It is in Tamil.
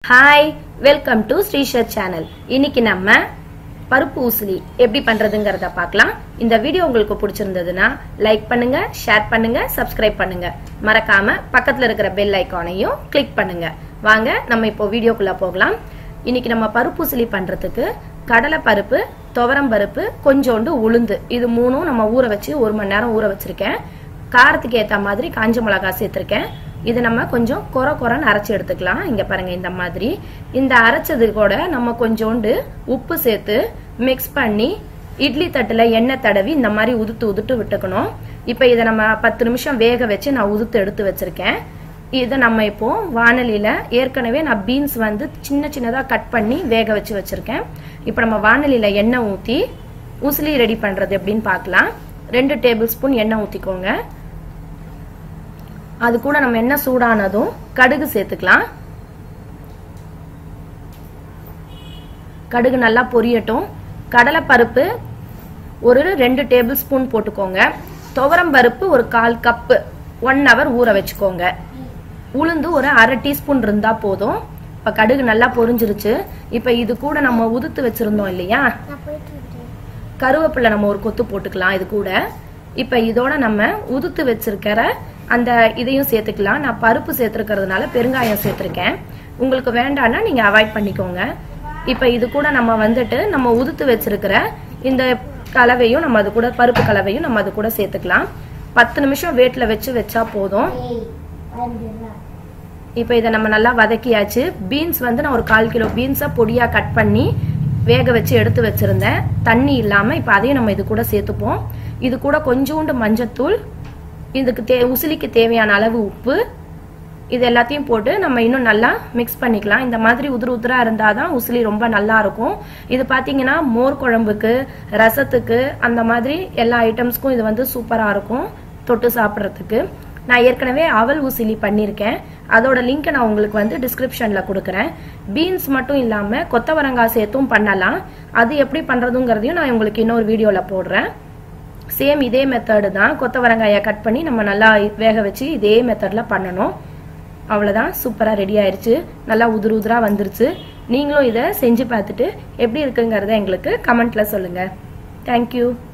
Hi, welcome to Srishar channel. இன்னைக்கு நம்ம பருப்பு ஊசலி எப்படி பண்றதுங்கறத பார்க்கலாம். இந்த வீடியோ உங்களுக்கு பிடிச்சிருந்ததுன்னா லைக் பண்ணுங்க, ஷேர் பண்ணுங்க, சப்ஸ்கிரைப் பண்ணுங்க. மறக்காம பக்கத்துல இருக்கிற பெல் ஐகானையும் கிளிக் பண்ணுங்க. வாங்க நம்ம இப்போ வீடியோக்குள்ள போகலாம். இன்னைக்கு நம்ம பருப்பு ஊசலி பண்றதுக்கு கடலை பருப்பு, துவரம் பருப்பு, கொஞ்சோண்டு உளுந்து, இது மூணும் நம்ம ஊற வச்சு 1 மணி நேரம் ஊற வச்சிருக்கேன். காரத்துக்கு ஏத்த மாதிரி காஞ்ச மிளகாய் சேர்த்திருக்கேன். இது நம்ம கொஞ்சம் கொரன்னு அரைச்சு எடுத்துக்கலாம். இங்க பாருங்க, இந்த மாதிரி. இந்த அரைச்சது கூட நம்ம கொஞ்சோண்டு உப்பு சேர்த்து மிக்ஸ் பண்ணி இட்லி தட்டுல எண்ணெய் தடவி இந்த மாதிரி உதுட்டு விட்டுக்கணும். இப்ப இதை நம்ம 10 நிமிஷம் வேக வச்சு நான் உதுத்து எடுத்து வச்சிருக்கேன். இதை நம்ம இப்போ வானலியில ஏற்கனவே நான் பீன்ஸ் வந்து சின்னதா கட் பண்ணி வேக வச்சு வச்சிருக்கேன். இப்ப நம்ம வானலியில எண்ணெய் ஊத்தி ஊசலி ரெடி பண்றது எப்படின்னு பார்க்கலாம். 2 டேபிள் ஸ்பூன் எண்ணெய் ஊத்திக்கோங்க. அது கூட நம்ம எண்ணெய் சூடானதும் கடுகு சேர்த்துக்கலாம். கடுகு நல்லா பொரியட்டும். கடலை பருப்பு ஒரு 2 டேபிள் ஸ்பூன் போட்டுக்கோங்க. துவரம் பருப்பு ஒரு 1/4 கப்பு 1 hour ஊற வச்சுக்கோங்க. உளுந்து ஒரு 1/2 டீஸ்பூன் இருந்தா போதும். இப்ப கடுகு நல்லா பொரிஞ்சிருச்சு. இப்ப இது கூட நம்ம உதுத்து வச்சிருந்தோம் இல்லையா, கருவேப்பிலை நம்ம ஒரு கொத்து போட்டுக்கலாம் இது கூட. இப்ப இதோட நம்ம உதுத்து வச்சிருக்கிற அந்த இதையும் சேர்த்துக்கலாம். நான் பருப்பு சேர்த்துருக்கிறதுனால பெருங்காயம் சேர்த்திருக்கேன். உங்களுக்கு வேண்டாம்னா நீங்க அவாய்ட் பண்ணிக்கோங்க. இப்ப இது கூட நம்ம வந்துட்டு நம்ம உதுத்து வச்சிருக்கிற இந்த கலவையும் நம்ம அது கூட பருப்பு கலவையும் நம்ம அது கூட சேர்த்துக்கலாம். 10 நிமிஷம் வேட்ல வச்சா போதும். இப்ப இதை நம்ம நல்லா வதக்கியாச்சு. பீன்ஸ் வந்து நான் ஒரு 1/4 கிலோ பீன்ஸை பொடியா கட் பண்ணி வேக வச்சு எடுத்து வச்சிருந்தேன், தண்ணி இல்லாம. இப்ப அதையும் நம்ம இது கூட சேர்த்துப்போம். இது கூட கொஞ்சோண்டு மஞ்சத்தூள், இதுக்கு உசிலிக்கு தேவையான அளவு உப்பு, இது எல்லாத்தையும் போட்டு நம்ம இன்னும் நல்லா மிக்ஸ் பண்ணிக்கலாம். இந்த மாதிரி உதிரா இருந்தாதான் உசிலி ரொம்ப நல்லா இருக்கும். இது பாத்தீங்கன்னா மோர் குழம்புக்கு, ரசத்துக்கு, அந்த மாதிரி எல்லா ஐட்டம்ஸ்க்கும் இது வந்து சூப்பரா இருக்கும் தொட்டு சாப்பிட்றதுக்கு. நான் ஏற்கனவே அவல் ஊசிலி பண்ணிருக்கேன். அதோட லிங்க் நான் உங்களுக்கு வந்து டிஸ்கிரிப்ஷன்ல கொடுக்குறேன். பீன்ஸ் மட்டும் இல்லாம கொத்தவரங்காய் சேர்த்தும் பண்ணலாம். அது எப்படி பண்றதுங்கிறதையும் நான் உங்களுக்கு இன்னொரு வீடியோல போடுறேன். சேம் இதே மெத்தடு தான். கொத்தவரங்காயை கட் பண்ணி நம்ம நல்லா வேக வச்சு இதே மெத்தட்ல பண்ணணும். அவ்வளவுதான், சூப்பரா ரெடி ஆயிருச்சு. நல்லா உதிரா வந்துருச்சு. நீங்களும் இதை செஞ்சு பார்த்துட்டு எப்படி இருக்குங்கிறத எங்களுக்கு கமெண்ட்ல சொல்லுங்க. தேங்க்யூ.